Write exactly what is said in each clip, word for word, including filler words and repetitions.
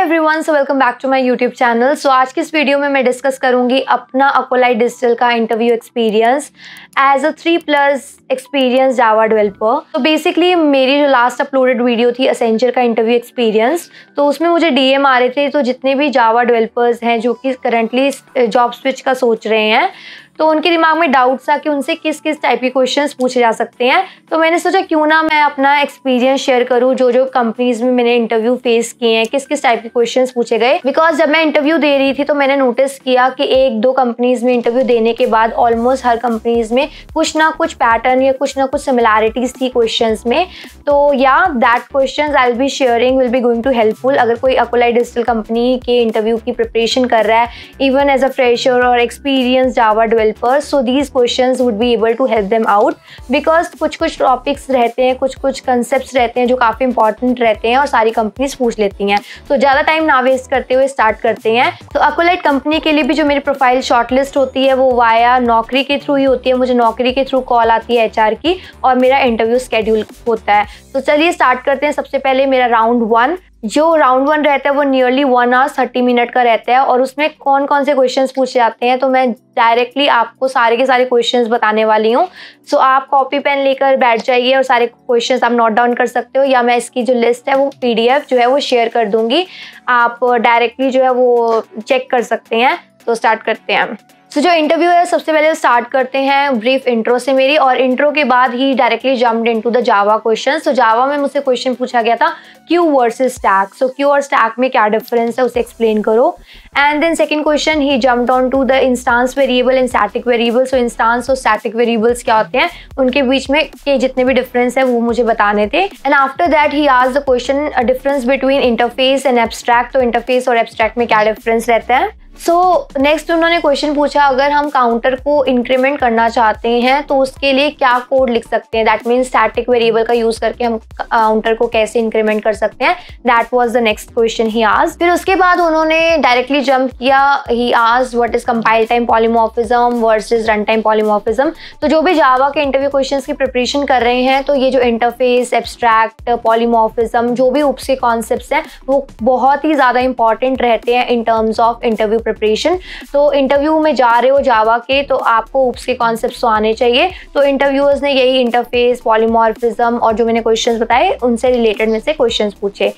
Everyone, so welcome back to my YouTube channel. So आज की इस वीडियो में मैं डिस्कस करूंगी अपना अकोलाइट डिजिटल का interview experience as a three plus experience Java developer. तो बेसिकली मेरी जो लास्ट अपलोडेड वीडियो थी एसेंचर का इंटरव्यू एक्सपीरियंस, तो उसमें मुझे डीएम आ रहे थे। तो जितने भी जावा डेवलपर्स हैं जो कि करंटली जॉब स्विच का सोच रहे हैं, तो उनके दिमाग में डाउट्स था कि उनसे किस किस टाइप के क्वेश्चंस पूछे जा सकते हैं। तो मैंने सोचा क्यों ना मैं अपना एक्सपीरियंस शेयर करूं, जो जो कंपनीज में मैंने इंटरव्यू फेस किए हैं, किस किस टाइप के क्वेश्चंस पूछे गए। बिकॉज जब मैं इंटरव्यू दे रही थी तो मैंने नोटिस किया कि एक दो कंपनीज में इंटरव्यू देने के बाद ऑलमोस्ट हर कंपनीज में कुछ ना कुछ पैटर्न या कुछ ना कुछ सिमिलैरिटीज थी क्वेश्चंस में। तो yeah that questions I will be sharing will be going to helpful अगर कोई अकोलाइट डिजिटल कंपनी के इंटरव्यू की प्रिपरेशन कर रहा है, इवन एज अ फ्रेशर और experience Java developer. So these questions would be able to help them out, because कुछ कुछ टॉपिक्स रहते हैं, कुछ कुछ कंसेप्ट्स रहते हैं जो काफ़ी इंपॉर्टेंट रहते हैं और सारी कंपनीज पूछ लेती हैं। तो ज़्यादा टाइम ना वेस्ट करते हुए स्टार्ट करते हैं। तो अकोलाइट कंपनी के लिए भी जो मेरी प्रोफाइल शॉर्टलिस्ट होती है वो वाया नौकरी के थ्रू ही होती है। मुझे नौकरी के थ्रू कॉल आती है एचआर की और मेरा इंटरव्यू स्केड्यूल होता है। तो चलिए स्टार्ट करते हैं। सबसे पहले मेरा राउंड वन, जो राउंड वन रहता है वो nearly one hour thirty minute का रहता है और उसमें कौन कौन से क्वेश्चंस पूछे जाते हैं तो मैं डायरेक्टली आपको सारे के सारे क्वेश्चंस बताने वाली हूँ। सो so, आप कॉपी पेन लेकर बैठ जाइए और सारे क्वेश्चंस आप नोट डाउन कर सकते हो, या मैं इसकी जो लिस्ट है वो पीडीएफ जो है वो शेयर कर दूंगी, आप डायरेक्टली जो है वो चेक कर सकते हैं। तो स्टार्ट करते हैं। सो so, जो इंटरव्यू है सबसे पहले स्टार्ट करते हैं ब्रीफ इंट्रो से मेरी, और इंट्रो के बाद ही directly jumped into the Java question. So Java में मुझसे क्वेश्चन पूछा गया था queue versus stack. So queue और स्टैक में क्या डिफरेंस है उसे एक्सप्लेन करो। And then second question he jumped on to the instance variable and static variable. So instance और स्टैटिक वेरिएबल्स क्या होते हैं, उनके बीच में के जितने भी डिफरेंस है वो मुझे बताने थे। And after that he asked the question difference between interface and abstract. तो इंटरफेस और एब्स्ट्रैक्ट में क्या डिफरेंस रहता है। सो so, नेक्स्ट उन्होंने क्वेश्चन पूछा अगर हम काउंटर को इंक्रीमेंट करना चाहते हैं तो उसके लिए क्या कोड लिख सकते हैं। दैट मीन्स स्टैटिक वेरिएबल का यूज करके हम काउंटर को कैसे इंक्रीमेंट कर सकते हैं। That was the next question he asked. फिर उसके बाद उन्होंने डायरेक्टली जंप किया, he asked what is compile time polymorphism versus run time polymorphism. तो जो भी जावा के इंटरव्यू क्वेश्चंस की प्रिपरेशन कर रहे हैं तो ये जो इंटरफेस, एब्स्ट्रैक्ट, पॉलीमॉर्फिज्म, जो भी ऊप्स के कॉन्सेप्ट्स हैं वो बहुत ही ज्यादा इंपॉर्टेंट रहते हैं in terms of interview preparation. तो इंटरव्यू में जा रहे हो जावा के तो आपको ऊप्स के कॉन्सेप्ट्स तो आने चाहिए। तो इंटरव्यूअर्स ने यही इंटरफेस, पॉलीमॉर्फिज्म और जो मैंने क्वेश्चंस बताए उनसे रिलेटेड में से क्वेश्चंस पूछे।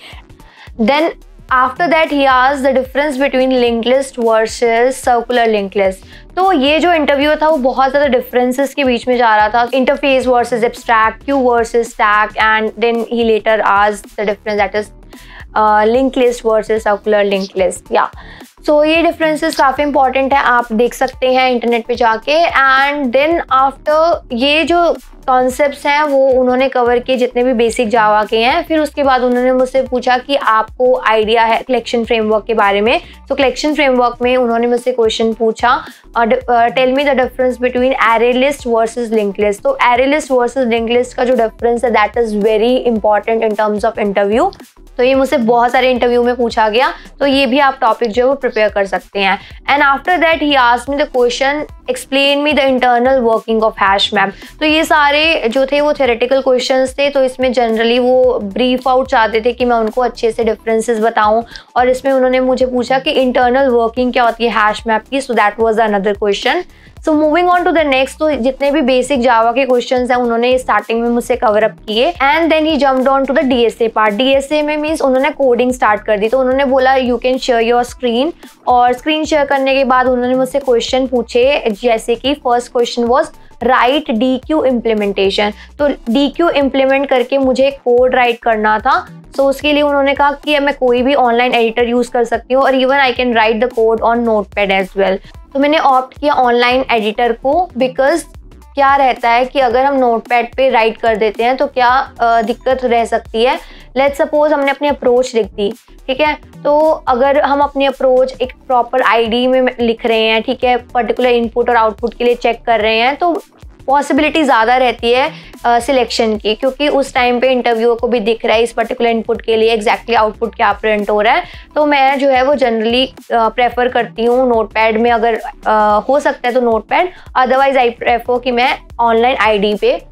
Then after that he asked the difference between linked list versus circular linked list. तो ये जो इंटरव्यू था वो बहुत ज़्यादा डिफरेंसेस के बीच में जा रहा था, interface versus abstract, queue versus stack, and then he later asked the difference that is link list versus circular link list. या सो ये डिफरेंसेस काफ़ी इंपॉर्टेंट है, आप देख सकते हैं इंटरनेट पे जाके। एंड देन आफ्टर ये जो कॉन्सेप्ट्स हैं वो उन्होंने कवर किए जितने भी बेसिक जावा के हैं। फिर उसके बाद उन्होंने मुझसे पूछा कि आपको आइडिया है कलेक्शन फ्रेमवर्क के बारे में। तो कलेक्शन फ्रेमवर्क में उन्होंने मुझसे क्वेश्चन पूछा tell me the difference between array list versus link list. तो array list versus link list का जो डिफरेंस है that is very important in terms of interview. तो ये मुझसे बहुत सारे इंटरव्यू में पूछा गया, तो ये भी आप टॉपिक जो है वो प्रिपेयर कर सकते हैं। And after that he asked me the question explain me the internal working of hash map. तो ये सारे जो थे वो थ्योरेटिकल क्वेश्चंस थे, तो इसमें जनरली वो ब्रीफ आउट चाहते थे कि मैं उनको अच्छे से डिफरेंसेस बताऊं। और इसमें उन्होंने मुझे पूछा कि इंटरनल वर्किंग क्या होती है हैश मैप की। So that was another question. So moving on to the next, तो जितने भी बेसिक जावा के क्वेश्चंस हैं उन्होंने स्टार्टिंग में मुझसे कवर अप किए। And then he jumped on to the DSA part. DSA में मींस उन्होंने कोडिंग स्टार्ट कर दी। तो उन्होंने बोला you can share your screen, और स्क्रीन शेयर करने के बाद उन्होंने मुझसे क्वेश्चन पूछे, जैसे कि first question was write deque implementation. तो डी क्यू इम्प्लीमेंट करके मुझे कोड राइट करना था। सो so, उसके लिए उन्होंने कहा कि मैं कोई भी ऑनलाइन एडिटर यूज कर सकती हूँ और even I can write the code on notepad as well. तो मैंने ऑप्ट किया ऑनलाइन एडिटर को, बिकॉज क्या रहता है कि अगर हम नोटपैड पे राइट कर देते हैं तो क्या आ, दिक्कत रह सकती है। लेट्स सपोज हमने अपनी अप्रोच लिख दी, ठीक है, तो अगर हम अपनी अप्रोच एक प्रॉपर आईडी में लिख रहे हैं, ठीक है, पर्टिकुलर इनपुट और आउटपुट के लिए चेक कर रहे हैं, तो पॉसिबिलिटी ज़्यादा रहती है सिलेक्शन की, क्योंकि उस टाइम पे इंटरव्यूअर को भी दिख रहा है इस पर्टिकुलर इनपुट के लिए एग्जैक्टली आउटपुट क्या प्रिंट हो रहा है। तो मैं जो है वो जनरली प्रेफर करती हूँ नोटपैड में, अगर आ, हो सकता है तो नोटपैड, अदरवाइज आई प्रेफर कि मैं ऑनलाइन आईडी पे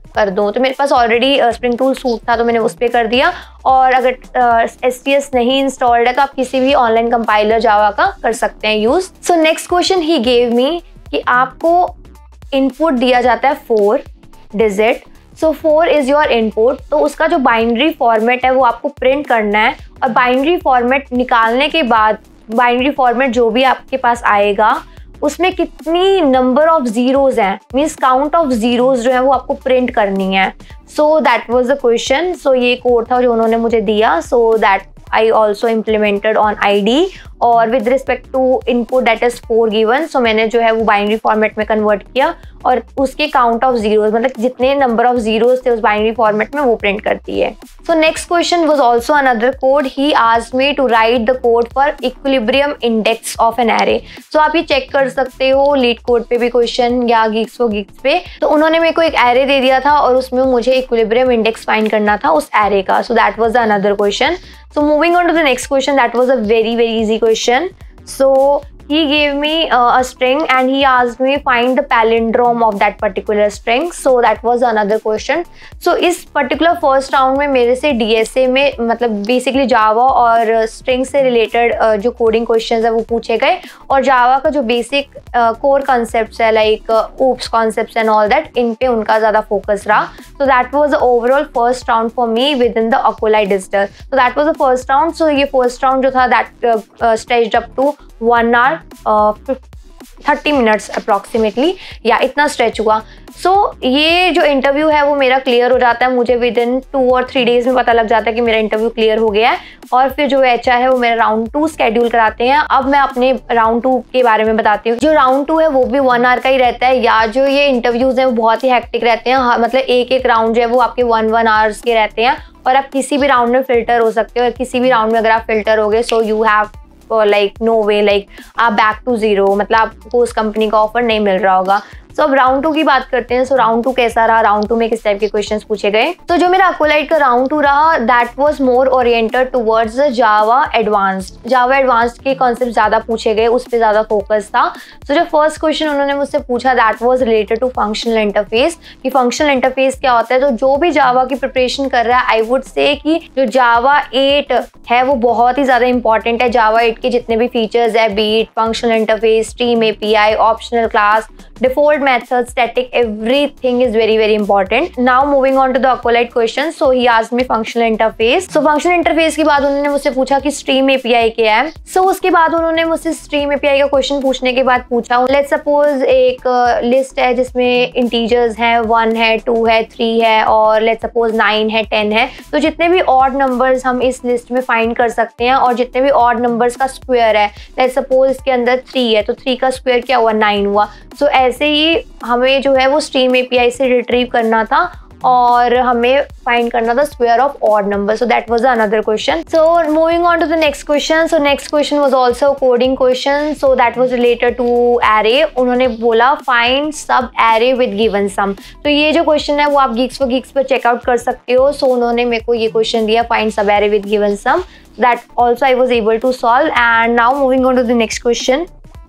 कर दूँ। तो मेरे पास ऑलरेडी स्प्रिंग टूल सूट था तो मैंने उस पर कर दिया। और अगर एस टी एस नहीं इंस्टॉल्ड है तो आप किसी भी ऑनलाइन कंपाइलर जावा का कर सकते हैं use. So next question he gave me कि आपको इनपुट दिया जाता है four digit, so four is your input, तो उसका जो बाइनरी फॉर्मेट है वो आपको प्रिंट करना है। और बाइनरी फॉर्मेट निकालने के बाद बाइनरी फॉर्मेट जो भी आपके पास आएगा उसमें कितनी नंबर ऑफ ज़ीरोज़ हैं, मीन्स काउंट ऑफ ज़ीरोज़ जो है वो आपको प्रिंट करनी है। So that was the question. So ये कोड था जो उन्होंने मुझे दिया। So that I also implemented on I D और with respect to input that is four given, so मैंने जो है वो बाइनरी फॉर्मेट में कन्वर्ट किया और उसके काउंट ऑफ जीरोज मतलब जितने नंबर ऑफ जीरोज थे उस बाइनरी फॉर्मेट में वो प्रिंट करती है। So next question was also another code. He asked me to write the code for equilibrium index of an array. So आप ये चेक कर सकते हो लीड कोड पे भी क्वेश्चन या गीक्स फॉर गीक्स पे। तो उन्होंने मेरे को एक एरे दे दिया था और उसमें मुझे इक्विलिब्रियम इंडेक्स फाइंड करना था उस एरे का। So that was another question. So moving on to the next question, that was a very very easy question. So he gave me uh, a string and he asked me find the palindrome of that particular string. So that was another question. So इस particular first round में मेरे से D S A में मतलब basically Java और string से related uh, जो coding questions है वो पूछे गए और Java का जो basic uh, core concepts है like uh, oops concepts and all that, इन पे उनका ज़्यादा focus रहा. So that was the overall first round for me within the Acolyte Digital. So that was the first round. So ये first round जो था that uh, uh, stretched up to one hour thirty minutes approximately या इतना stretch हुआ। सो so, ये जो interview है वो मेरा क्लियर हो जाता है, मुझे विद इन टू और थ्री डेज में पता लग जाता है कि मेरा इंटरव्यू क्लियर हो गया है। और फिर जो एच आर है वो मेरा राउंड टू स्केड्यूल कराते हैं। अब मैं अपने राउंड टू के बारे में बताती हूँ। जो राउंड टू है वो भी वन आवर का ही रहता है, या जो ये इंटरव्यूज हैं वो बहुत ही हेक्टिक रहते हैं। मतलब एक एक राउंड जो है वो आपके वन वन आवर्स के रहते हैं और आप किसी भी राउंड में फिल्टर हो सकते हो। और किसी भी राउंड में अगर आप फिल्टर हो गए so you have like no way, like आप बैक टू जीरो, मतलब आपको उस कंपनी का ऑफर नहीं मिल रहा होगा। सो so, अब राउंड टू की बात करते हैं। सो राउंड टू कैसा रहा, राउंड टू में किस टाइप के क्वेश्चंस पूछे गए। तो जो मेरा अकोलाइट का राउंड टू रहा that was more oriented towards the Java advanced. Java advanced के कॉन्सेप्ट ज़्यादा पूछे गए, उस पर ज़्यादा फोकस था। सो so, जो फर्स्ट क्वेश्चन उन्होंने मुझसे पूछा that was related to functional interface, कि फंक्शनल इंटरफेस क्या होता है। तो जो भी जावा की प्रिपरेशन कर रहा है आई वुड से कि जो जावा एट है वो बहुत ही ज़्यादा इंपॉर्टेंट है। जावा एट के जितने भी फीचर्स है, be it functional interface, stream API, optional class, default method, static, everything is very very important. Now moving on to the Acolyte question. So he asked me functional interface. So functional interface के बाद उन्होंने मुझसे पूछा कि stream A P I क्या है। So उसके बाद उन्होंने मुझसे stream A P I का क्वेश्चन पूछने के बाद पूछा let's suppose एक लिस्ट है जिसमें इंटीजर्स हैं, वन है, टू है, थ्री है और let's suppose नाइन है, टेन है। तो जितने भी ऑड नंबर्स हम इस लिस्ट में फाइंड कर सकते हैं और जितने भी ऑड नंबर्स का स्क्वायर है, let's suppose इसके अंदर थ्री है तो थ्री का स्क्वायर क्या हुआ, नाइन हुआ। सो so, ऐसे ही हमें जो है वो स्ट्रीम एपीआई से रिट्रीव करना था और हमें फाइंड करना था square of odd number. So that was another question. So moving on to the next question. So next question was also coding question. So that was related to array. उन्होंने बोला find subarray with given सम। तो ये जो question है वो आप geeks for geeks पर checkout कर सकते हो। सो so, उन्होंने मेरे को ये क्वेश्चन दिया find subarray with given sum, that also I was able to solve. And now moving on to the next question.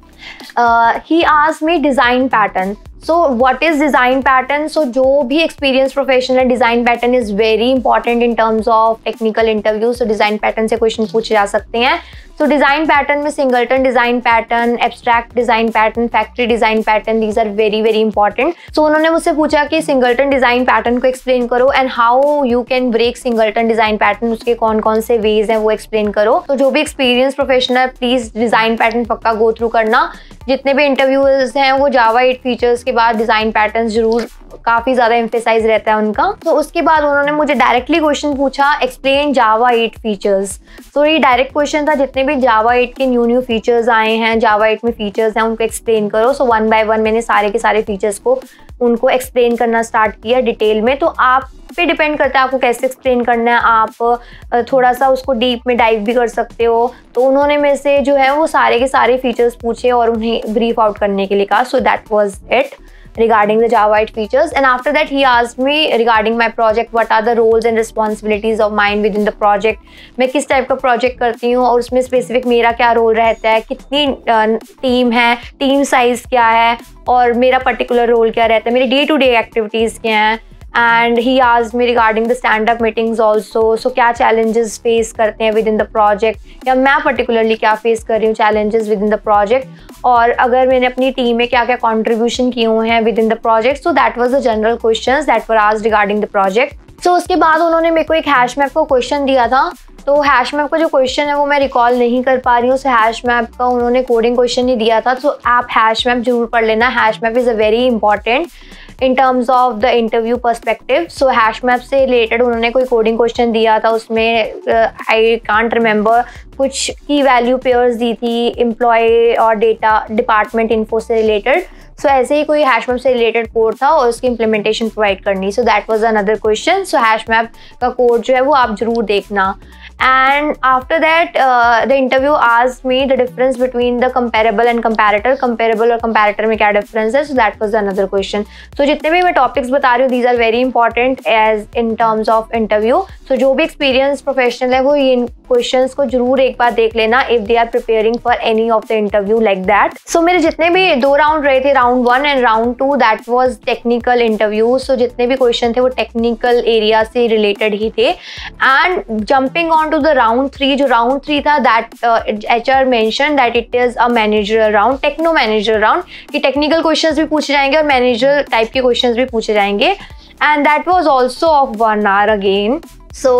Uh, he asked me design pattern. So what is design pattern? So जो भी experienced professional, design pattern is very important in terms of technical interview. So design pattern से question पूछे जा सकते हैं। So design pattern में singleton design pattern, abstract design pattern, factory design pattern, these are very very important. So उन्होंने मुझसे पूछा कि singleton design pattern को explain करो and how you can break singleton design pattern, उसके कौन कौन से ways हैं वो explain करो। तो जो भी experienced professional please design pattern पक्का go through करना। जितने भी इंटरव्यूअर्स हैं वो जावा एट फीचर्स के बाद डिज़ाइन पैटर्न्स जरूर काफ़ी ज़्यादा एम्फेसाइज रहता है उनका। तो उसके बाद उन्होंने मुझे डायरेक्टली क्वेश्चन पूछा एक्सप्लेन जावा एट फीचर्स। तो ये डायरेक्ट क्वेश्चन था, जितने भी जावा एट के न्यू न्यू फीचर्स आए हैं, जावा एट में फीचर्स हैं उनको एक्सप्लेन करो। सो वन बाय वन मैंने सारे के सारे फीचर्स को उनको एक्सप्लेन करना स्टार्ट किया डिटेल में। तो आप पे डिपेंड करता है आपको कैसे एक्सप्लेन करना है, आप थोड़ा सा उसको डीप में डाइव भी कर सकते हो। तो उन्होंने मेरे से जो है वो सारे के सारे फीचर्स पूछे और उन्हें ब्रीफ आउट करने के लिए कहा। So that was it regarding the Java eight features. And after that he asked me regarding my project what are the roles and responsibilities of mine within the project, मैं किस type का project करती हूँ और उसमें specific मेरा क्या role रहता है, कितनी टीम है, टीम साइज क्या है और मेरा पर्टिकुलर रोल क्या रहता है, मेरी डे टू डे एक्टिविटीज़ क्या हैं and he asked me regarding the stand up meetings also, so क्या चैलेंजेस फेस करते हैं विद इन द प्रोजेक्ट, या मैं पर्टिकुलरली क्या फेस कर रही हूँ challenges within the project, और अगर मैंने अपनी टीम में क्या क्या कॉन्ट्रीब्यूशन किए हुए हैं within the project. So that was the general questions that were asked regarding the project. So उसके बाद उन्होंने मेरे को एक हैश मैप का क्वेश्चन दिया था. तो हैश मैप का जो क्वेश्चन है वो मैं रिकॉल नहीं कर पा रही हूँ. सो हैश मैप का उन्होंने कोडिंग क्वेश्चन ही दिया था. तो आप हैश मैप जरूर पढ़ लेना. Hash map is a very important in terms of the interview perspective. So hash map से रिलेटेड उन्होंने कोई कोडिंग क्वेश्चन दिया था. उसमें आई कांट रिमेंबर कुछ की वैल्यू पेयर्स दी थी एम्प्लॉय और डेटा डिपार्टमेंट इन्फो से रिलेटेड. सो so, ऐसे ही कोई हैश मैप से रिलेटेड कोड था और उसकी इम्प्लीमेंटेशन प्रोवाइड करनी. So that was another question. So hash map का कोड जो है वो आप जरूर देखना. And after that, uh, the interview asked me the difference between the comparable and comparator. Comparable और comparator में क्या difference है? So that was another question. So जितने भी मैं topics बता रही हूँ, these are very important as in terms of interview. So जो भी experienced professional है वो ये questions को जरूर एक बार देख लेना if they are preparing for any of the interview like that. So मेरे जितने भी दो round रहे थे, round one and round two, that was technical interview. So जितने भी question थे वो technical area से related ही थे. And jumping on to the round three, जो round three था, that uh, H R mentioned that it is a managerial round, techno managerial round, कि technical questions भी पूछे जाएंगे और managerial type के questions भी पूछे जाएंगे. And that was also of one hour again. So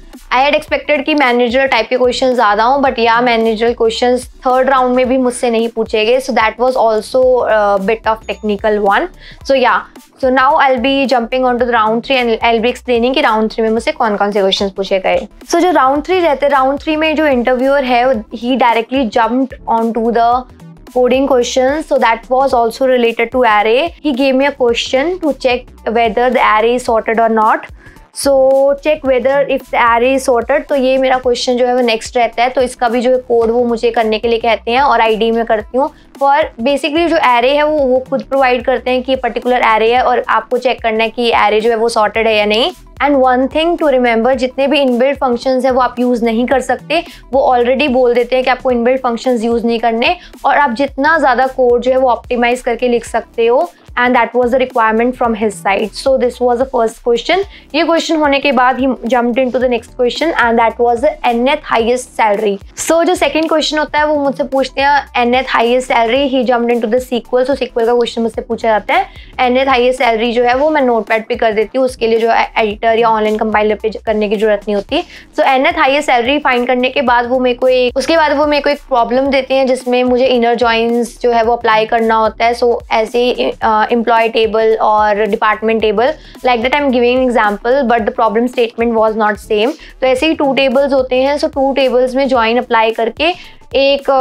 I had expected कि मैनेजर टाइप के क्वेश्चन ज़्यादा हों, बट या मैनेजरल क्वेश्चन थर्ड राउंड में भी मुझसे नहीं पूछे गए. So that was also bit of technical one. So या so now I will be jumping on to the round three and I will be explaining कि राउंड थ्री में मुझसे कौन कौन से क्वेश्चन पूछे गए. सो so, जो राउंड थ्री रहते हैं, राउंड थ्री में जो इंटरव्यूअर है he directly jumped on to the coding questions. So that was also related to array. He gave me a question to check whether the array is sorted or not. So check whether if the array is sorted. तो ये मेरा question जो है वो next रहता है. तो इसका भी जो है कोड वो मुझे करने के लिए कहते हैं और आईडी में करती हूँ. और बेसिकली जो एरे है वो वो खुद प्रोवाइड करते हैं कि पर्टिकुलर एरे है और आपको चेक करना है कि एरे जो है वो सॉर्टेड है या नहीं. And one thing to remember, जितने भी इनबिल्ट फंक्शंस है वो आप यूज़ नहीं कर सकते. वो ऑलरेडी बोल देते हैं कि आपको इनबिल्ट फंक्शंस यूज़ नहीं करने, और आप जितना ज़्यादा कोड जो है वो ऑप्टिमाइज करके लिख सकते हो. And that was the requirement from his side. So this was the first question. ये क्वेश्चन होने के बाद he jumped into the next question and that was the nth highest salary. So जो सेकंड क्वेश्चन होता है वो मुझसे पूछते हैं nth highest salary. He jumped into the SQL. So SQL का क्वेश्चन मुझसे पूछा जाता है. एनएथ हाईएस्ट सैलरी जो है वो मैं नोटपैड पे कर देती हूँ. उसके लिए जो है एडिटर या ऑनलाइन कंपाइलर पे करने की जरूरत नहीं होती. So nth highest salary find करने के बाद वो मेरे को एक उसके बाद वो मेरे को एक प्रॉब्लम देते हैं जिसमें मुझे इनर जॉइंस जो है वो अप्लाई करना होता है. सो ऐसे एम्प्लॉय टेबल और department table, like that I am giving example, but the problem statement was not same. तो ऐसे ही टू टेबल्स होते हैं. सो टू टेबल्स में जॉइन अप्लाई करके एक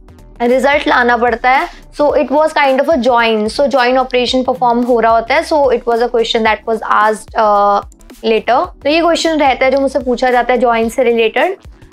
रिजल्ट uh, लाना पड़ता है. So it was kind of a join. So join operation perform हो रहा होता है. So it was a question that was asked later. तो ये क्वेश्चन रहता है जो मुझसे पूछा जाता है जॉइन से related.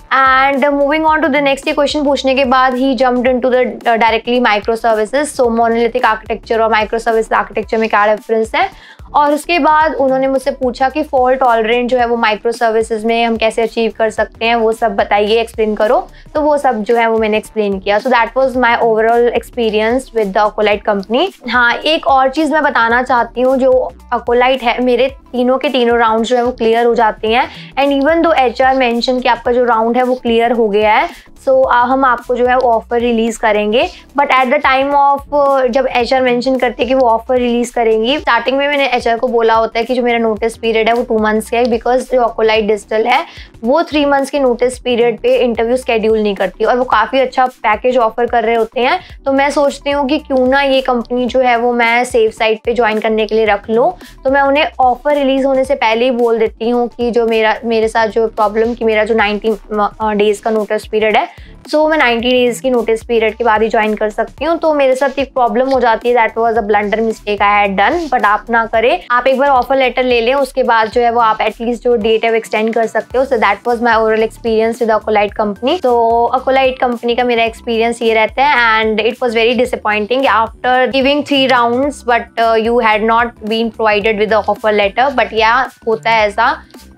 And moving on to the next, ये क्वेश्चन पूछने के बाद he jumped into the directly microservices. So monolithic architecture और माइक्रो सर्विस आर्किटेक्चर में क्या डिफरेंस है. और उसके बाद उन्होंने मुझसे पूछा कि फॉल्ट टॉलरेंट जो है वो माइक्रो सर्विसेज में हम कैसे अचीव कर सकते हैं, वो सब बताइए, एक्सप्लेन करो. तो वो सब जो है वो मैंने एक्सप्लेन किया. So that was my overall experience with the Accolite company. हाँ, एक और चीज़ मैं बताना चाहती हूँ. जो अकोलाइट है, मेरे तीनों के तीनों राउंड जो है वो क्लियर हो जाते हैं. And even though H R mention कि आपका जो राउंड है वो क्लियर हो गया है, सो so, हम आपको जो है वो ऑफर रिलीज करेंगे. But at the time of जब एच आर मेंशन करते हैं कि वो ऑफर रिलीज करेंगी, स्टार्टिंग में मैंने एच आर को बोला होता है कि जो मेरा नोटिस पीरियड है वो टू मंथ्स का है, बिकॉज जो अकोलाइट डिजिटल है वो थ्री मंथ्स के नोटिस पीरियड पे इंटरव्यू स्केड्यूल नहीं करती और वो काफ़ी अच्छा पैकेज ऑफर कर रहे होते हैं. तो मैं सोचती हूँ कि क्यों ना ये कंपनी जो है वो मैं सेफ साइड पे ज्वाइन करने के लिए रख लूँ. तो मैं उन्हें ऑफर रिलीज होने से पहले ही बोल देती हूँ कि जो मेरा मेरे साथ जो प्रॉब्लम कि मेरा जो नाइन्टी डेज का नोटिस पीरियड है, सो so, मैं नाइन्टी डेज की नोटिस पीरियड के बाद ही ज्वाइन कर सकती हूँ. तो मेरे साथ एक प्रॉब्लम हो जाती है. That was a blunder mistake I had done. But आप ना करें, आप एक बार ऑफर लेटर ले लें, उसके बाद जो है वो आप एटलीस्ट जो डेट है वो एक्सटेंड कर सकते हो. So that was my overall experience with Accolite company. तो अकोलाइट कंपनी का मेरा एक्सपीरियंस ये रहता है and it was very disappointing after giving three rounds but you had not been provided with the offer letter. But या होता है ऐसा,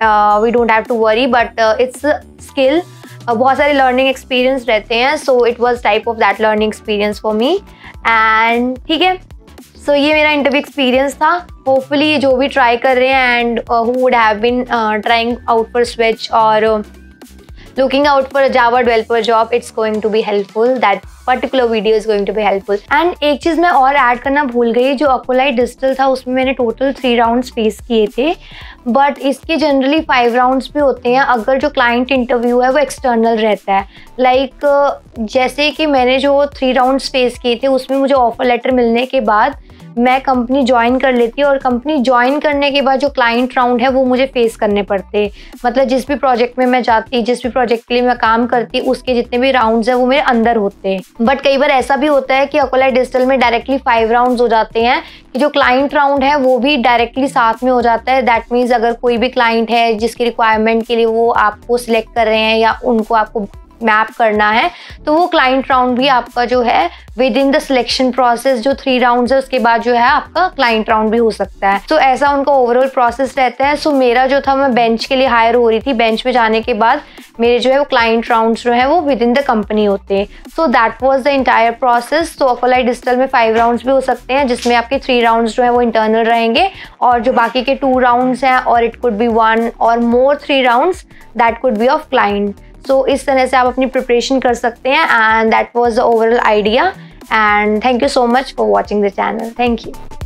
we don't have to worry, but it's skill. बहुत सारे लर्निंग एक्सपीरियंस रहते हैं. So it was type of that learning experience for me. And ठीक है, सो so, ये मेरा इंटरव्यू एक्सपीरियंस था। होपफुली जो भी ट्राई कर रहे हैं and who would have been trying out for switch और looking out for a Java developer job, it's going to be helpful. That particular video is going to be helpful. And एक चीज़ मैं और add करना भूल गई, जो अकोलाइट digital था उसमें मैंने टोटल थ्री राउंड्स फेस किए थे, बट इसके जनरली फाइव राउंड्स भी होते हैं अगर जो क्लाइंट इंटरव्यू है वो एक्सटर्नल रहता है। लाइक like, जैसे कि मैंने जो थ्री राउंड्स फेस किए थे उसमें मुझे ऑफर लेटर मिलने के बाद मैं कंपनी ज्वाइन कर लेती और कंपनी ज्वाइन करने के बाद जो क्लाइंट राउंड है वो मुझे फेस करने पड़ते। मतलब जिस भी प्रोजेक्ट में मैं जाती, जिस भी प्रोजेक्ट के लिए मैं काम करती, उसके जितने भी राउंड्स हैं वो मेरे अंदर होते। बट कई बार ऐसा भी होता है कि अकोलाइट डिजिटल में डायरेक्टली फाइव राउंड्स हो जाते हैं कि जो क्लाइंट राउंड है वो भी डायरेक्टली साथ में हो जाता है। दैट मीन्स अगर कोई भी क्लाइंट है जिसकी रिक्वायरमेंट के लिए वो आपको सिलेक्ट कर रहे हैं या उनको आपको मैप करना है, तो वो क्लाइंट राउंड भी आपका जो है within the selection process जो थ्री राउंड्स है उसके बाद जो है आपका क्लाइंट राउंड भी हो सकता है। सो so, ऐसा उनका ओवरऑल प्रोसेस रहता है। सो so, मेरा जो था मैं बेंच के लिए हायर हो रही थी, बेंच में जाने के बाद मेरे जो है वो क्लाइंट राउंड्स जो है वो विद इन द कंपनी होते हैं। So that was the entire process. तो अकोलाइट डिजिटल में फाइव राउंड्स भी हो सकते हैं जिसमें आपके थ्री राउंड्स जो है वो इंटरनल रहेंगे और जो बाकी के टू राउंड्स हैं और इट कुड बी वन और more three rounds that could be of client. So इस तरह से आप अपनी प्रिपरेशन कर सकते हैं and that was the overall idea. And thank you so much for watching the channel. Thank you.